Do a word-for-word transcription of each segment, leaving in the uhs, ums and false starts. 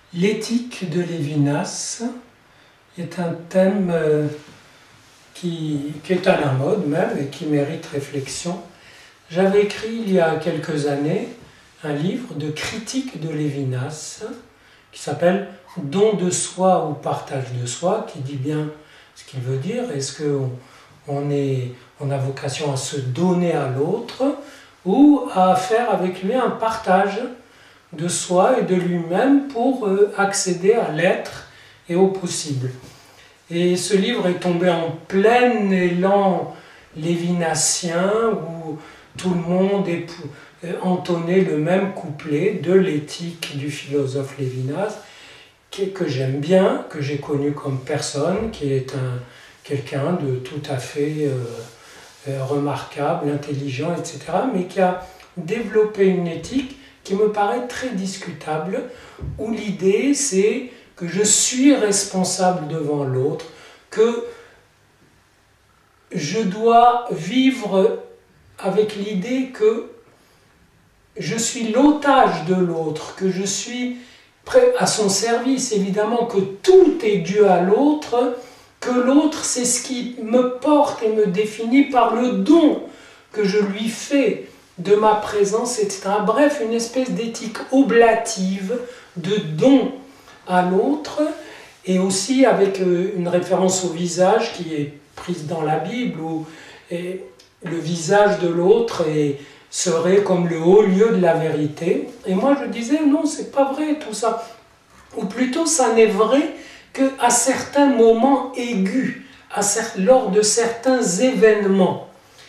L'éthique de Lévinas est un thème euh, qui, qui est à la mode même et qui mérite réflexion. J'avais écrit il y a quelques années un livre de critique de Lévinas qui s'appelle « Don de soi ou partage de soi », qui dit bien ce qu'il veut dire. Est-ce qu'on on est, on a vocation à se donner à l'autre ou à faire avec lui un partage de soi et de lui-même pour euh, accéder à l'être et au possible. Et ce livre est tombé en plein élan lévinassien où tout le monde est entonné le même couplet de l'éthique du philosophe Lévinas, que j'aime bien, que j'ai connu comme personne, qui est un, quelqu'un de tout à fait euh, remarquable, intelligent, et cetera, mais qui a développé une éthique qui me paraît très discutable, où l'idée c'est que je suis responsable devant l'autre, que je dois vivre avec l'idée que je suis l'otage de l'autre, que je suis prêt à son service, évidemment que tout est dû à l'autre, que l'autre c'est ce qui me porte et me définit par le don que je lui fais de ma présence, et cetera. Bref, une espèce d'éthique oblative de don à l'autre, et aussi avec une référence au visage qui est prise dans la Bible, où le visage de l'autre serait comme le haut lieu de la vérité. Et moi je disais, non, c'est pas vrai tout ça. Ou plutôt, ça n'est vrai qu'à certains moments aigus, à cer- lors de certains événements.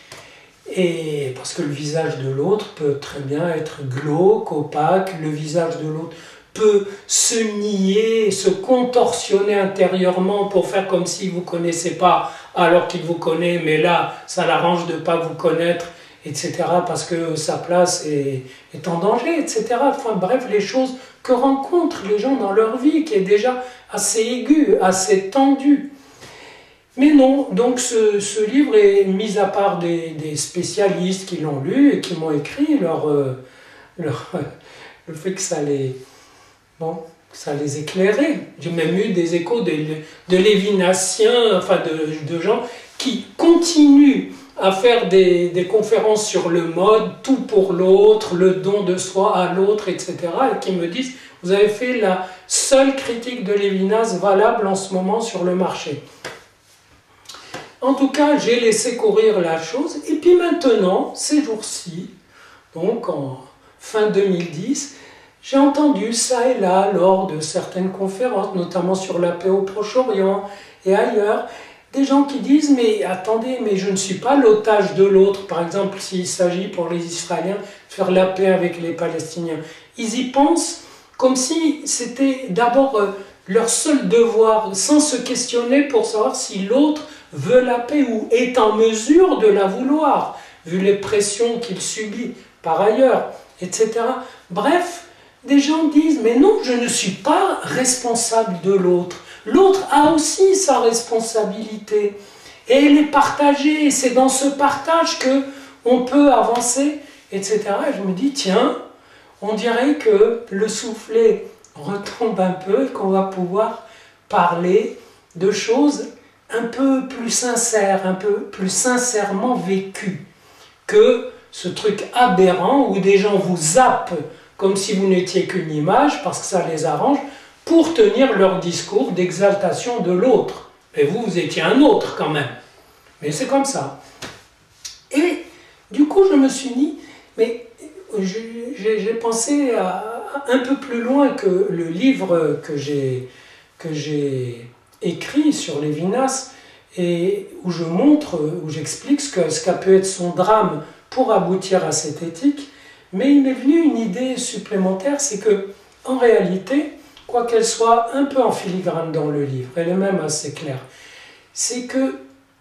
Et parce que le visage de l'autre peut très bien être glauque, opaque, le visage de l'autre peut se nier, se contorsionner intérieurement pour faire comme s'il ne vous connaissait pas alors qu'il vous connaît, mais là, ça l'arrange de ne pas vous connaître, et cetera, parce que sa place est, est en danger, et cetera. Enfin bref, les choses que rencontrent les gens dans leur vie, qui est déjà assez aiguë, assez tendue. Mais non, donc ce, ce livre est mis à part des, des spécialistes qui l'ont lu et qui m'ont écrit leur, euh, leur, euh, le fait que ça les, bon, ça les éclairait. J'ai même eu des échos de, de lévinassiens, enfin de, de gens qui continuent à faire des, des conférences sur le mode, tout pour l'autre, le don de soi à l'autre, et cetera, et qui me disent, vous avez fait la seule critique de Lévinas valable en ce moment sur le marché. En tout cas, j'ai laissé courir la chose, et puis maintenant, ces jours-ci, donc en fin deux mille dix, j'ai entendu ça et là, lors de certaines conférences, notamment sur la paix au Proche-Orient et ailleurs, des gens qui disent, mais attendez, mais je ne suis pas l'otage de l'autre, par exemple, s'il s'agit pour les Israéliens de faire la paix avec les Palestiniens. Ils y pensent comme si c'était d'abord leur seul devoir, sans se questionner pour savoir si l'autre veut la paix ou est en mesure de la vouloir, vu les pressions qu'il subit par ailleurs, et cetera. Bref, des gens disent, mais non, je ne suis pas responsable de l'autre. L'autre a aussi sa responsabilité, et elle est partagée, et c'est dans ce partage qu'on peut avancer, et cetera. Et je me dis, tiens, on dirait que le soufflet retombe un peu, et qu'on va pouvoir parler de choses un peu plus sincère, un peu plus sincèrement vécu que ce truc aberrant où des gens vous zappent comme si vous n'étiez qu'une image parce que ça les arrange pour tenir leur discours d'exaltation de l'autre. Mais vous, vous étiez un autre quand même. Mais c'est comme ça. Et du coup, je me suis dit, mais j'ai pensé à, un peu plus loin que le livre que j'ai que j'ai écrit sur Lévinas, et où je montre, où j'explique ce qu'a ce qu'a pu être son drame pour aboutir à cette éthique, mais il m'est venu une idée supplémentaire, c'est que, en réalité, quoi qu'elle soit un peu en filigrane dans le livre, elle est même assez claire, c'est que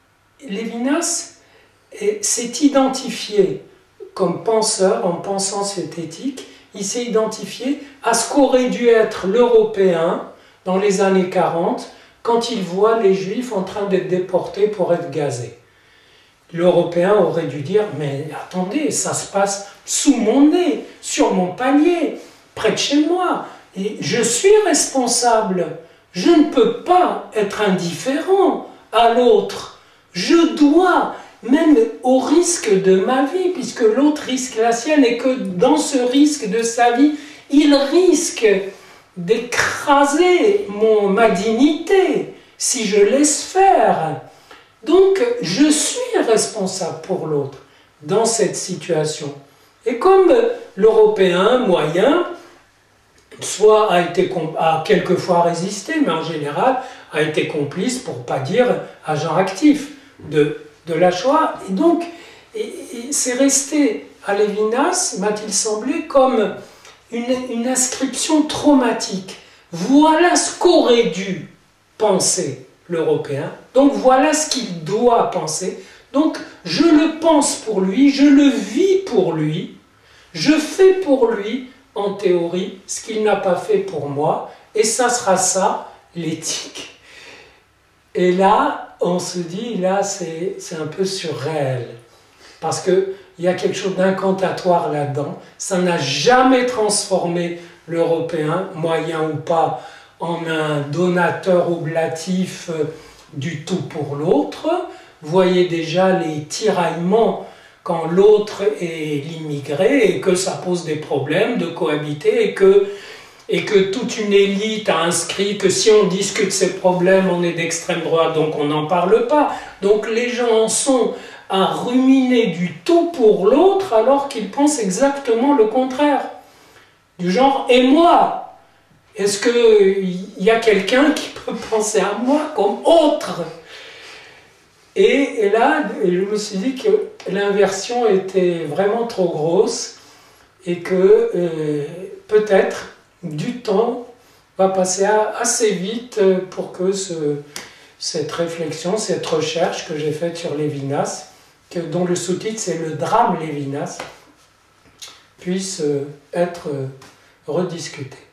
Lévinas s'est identifié comme penseur, en pensant cette éthique, il s'est identifié à ce qu'aurait dû être l'Européen dans les années quarante, quand il voit les Juifs en train d'être déportés pour être gazés. L'Européen aurait dû dire, mais attendez, ça se passe sous mon nez, sur mon palier, près de chez moi. et je suis responsable. Je ne peux pas être indifférent à l'autre. Je dois, même au risque de ma vie, puisque l'autre risque la sienne, et que dans ce risque de sa vie, il risque d'écraser mon, ma dignité si je laisse faire. Donc, je suis responsable pour l'autre dans cette situation. Et comme l'Européen moyen, soit a, été, a quelquefois résisté, mais en général a été complice, pour ne pas dire agent actif de, de la Shoah, et donc c'est resté à Lévinas, m'a-t-il semblé, comme une, une inscription traumatique. Voilà ce qu'aurait dû penser l'Européen, donc voilà ce qu'il doit penser, donc je le pense pour lui, je le vis pour lui, je fais pour lui, en théorie, ce qu'il n'a pas fait pour moi, et ça sera ça, l'éthique. Et là, on se dit, là, c'est un peu surréel, parce qu'il y a quelque chose d'incantatoire là-dedans, ça n'a jamais transformé l'Européen, moyen ou pas, en un donateur oblatif du tout pour l'autre. Vous voyez déjà les tiraillements quand l'autre est l'immigré et que ça pose des problèmes de cohabiter et que, et que toute une élite a inscrit que si on discute ces problèmes, on est d'extrême droite, donc on n'en parle pas. Donc les gens en sont à ruminer du tout pour l'autre alors qu'ils pensent exactement le contraire. Du genre, et moi? Est-ce qu'il y a quelqu'un qui peut penser à moi comme autre? Et, et là, je me suis dit que l'inversion était vraiment trop grosse et que euh, peut-être du temps va passer assez vite pour que ce, cette réflexion, cette recherche que j'ai faite sur Lévinas, que, dont le sous-titre c'est le drame Lévinas, puisse être rediscutée.